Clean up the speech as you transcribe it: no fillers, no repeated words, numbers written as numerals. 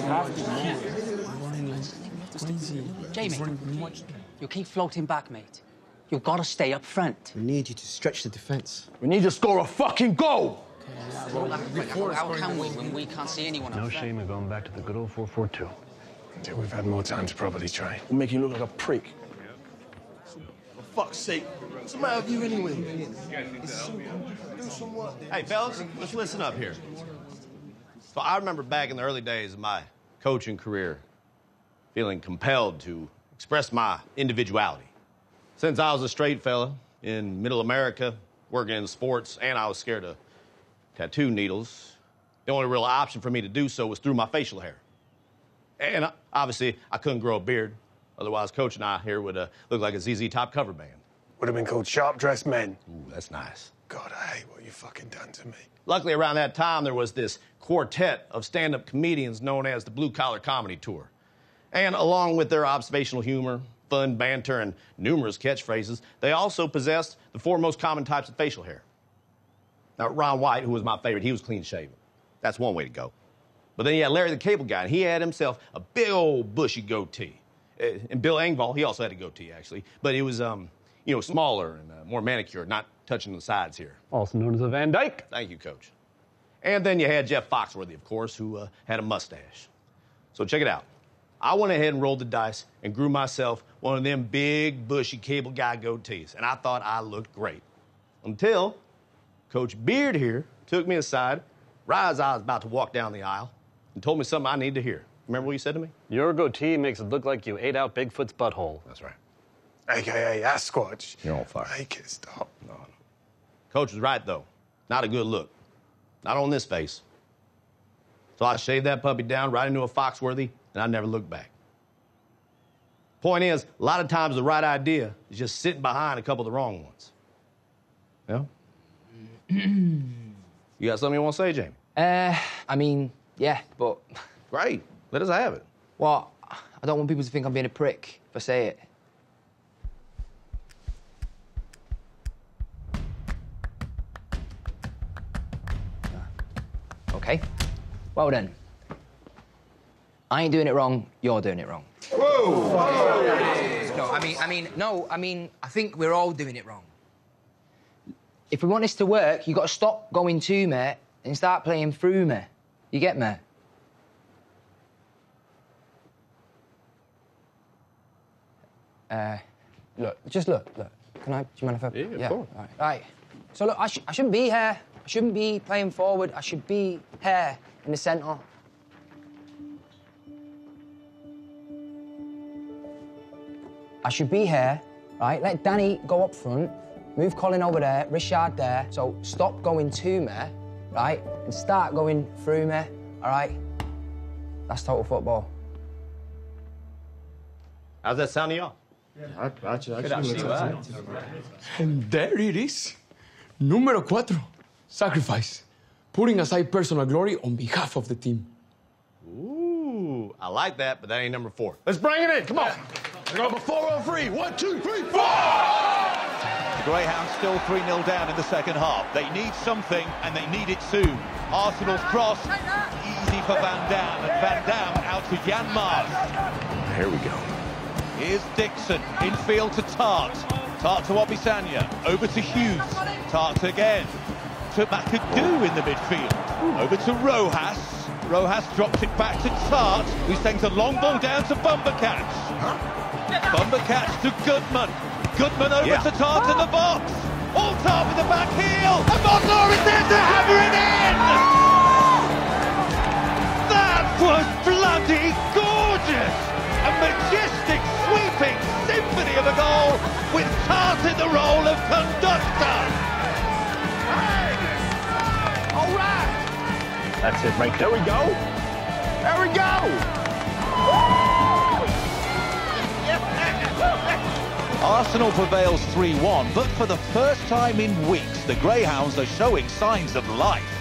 fantastic move. Running like crazy. Jamie, you keep floating back, mate. You've got to stay up front. We need you to stretch the defence. We need to score a fucking goal! How can we when we can't see anyone up No front? shame in going back to the good old 4-4-2. Until we've had more time to properly train. We'll make you look like a prick. For fuck's sake, what's the matter with you anyway? Hey, fellas, let's listen up here. So I remember back in the early days of my coaching career, feeling compelled to express my individuality. Since I was a straight fella in middle America, working in sports, and I was scared of tattoo needles, the only real option for me to do so was through my facial hair. And obviously, I couldn't grow a beard. Otherwise, Coach and I here would look like a ZZ Top cover band. Would have been called Sharp-Dressed Men. Ooh, that's nice. God, I hate what you fucking done to me. Luckily, around that time, there was this quartet of stand-up comedians known as the Blue Collar Comedy Tour. And along with their observational humor, fun banter, and numerous catchphrases, they also possessed the four most common types of facial hair. Now, Ron White, who was my favorite, he was clean-shaven. That's one way to go. But then you had Larry the Cable Guy, and he had himself a big old bushy goatee. And Bill Engvall, he also had a goatee, actually. But it was, you know, smaller and more manicured, not touching the sides here. Also known as a Van Dyke. Thank you, Coach. And then you had Jeff Foxworthy, of course, who had a mustache. So check it out. I went ahead and rolled the dice and grew myself one of them big, bushy Cable Guy goatees. And I thought I looked great. Until Coach Beard here took me aside, right as I was about to walk down the aisle, and told me something I need to hear. Remember what you said to me? Your goatee makes it look like you ate out Bigfoot's butthole. That's right. AKA Sasquatch. You're on fire. Make it stop. No. Coach was right, though. Not a good look. Not on this face. So I shaved that puppy down right into a Foxworthy, and I never looked back. Point is, a lot of times the right idea is just sitting behind a couple of the wrong ones. Yeah? You got something you want to say, Jamie? I mean, yeah, but... Great. Let us have it. Well, I don't want people to think I'm being a prick if I say it. Okay. Well then. I ain't doing it wrong, you're doing it wrong. Whoa! No, I mean, I think we're all doing it wrong. If we want this to work, you got to stop going to me and start playing through me. You get me? Look. Can I? Do you mind if I? Yeah, of course. All right. So look, I shouldn't be here. I shouldn't be playing forward. I should be here in the centre. I should be here, right? Let Danny go up front, move Colin over there, Richard there. So stop going to me, right? And start going through me, all right? That's total football. How's that sound to y'all? And there it is. Número 4. Sacrifice. Putting aside personal glory on behalf of the team. Ooh, I like that, but that ain't number 4. Let's bring it in. Come on. Number 4 on 3. 1, 2, 3, 4! The Greyhounds still 3-0 down in the second half. They need something, and they need it soon. Arsenal's cross, easy for Van Dam, and Van Dam out to Jan Maas. Here we go. Here's Dixon, infield to Tartt. Tartt to Obisanya, over to Hughes. Tartt again, to McAdoo in the midfield. Over to Rojas. Rojas drops it back to Tartt, who sends a long ball down to Bumbercatch. Bumbercatch to Goodman. Goodman over to Tartt in the box. All Tartt with the back heel. And Modler is there to hammer it in! That was bloody gorgeous! A majestic, sweeping symphony of a goal with Tartt in the role of conductor. All right! That's it, right There we go! There we go! Arsenal prevails 3-1, but for the first time in weeks, the Greyhounds are showing signs of life.